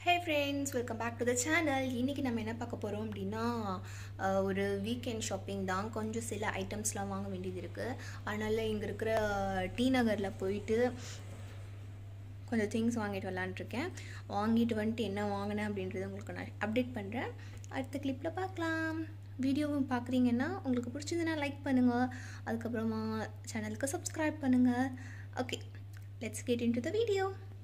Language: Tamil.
Hey friends, welcome back to the channel. இன்னைக்கு நம்ம என்ன பார்க்க போறோம் அப்படினா ஒரு வீக்கெண்ட் ஷாப்பிங் தான். கொஞ்சம் சில ஐட்டம்ஸ்லாம் வாங்க வேண்டியது இருக்கு. அதனால இங்க இருக்கிற டி நகர்ல போயிட்டு கொஞ்சம் திங்ஸ் வாங்கிட்டு வரலாம்னு இருக்கேன். வாங்கிட்டு வந்துட்டு என்ன வாங்குனேன் அப்படின்றத உங்களுக்கு நான் அப்டேட் பண்றேன். அடுத்த கிளிப்ல பார்க்கலாம். வீடியோவும் பார்க்குறீங்கன்னா உங்களுக்கு பிடிச்சதுன்னா லைக் பண்ணுங்க. அதுக்கு அப்புறமா சேனலுக்கு சப்ஸ்கிரைப் பண்ணுங்க. Okay, let's get into the video.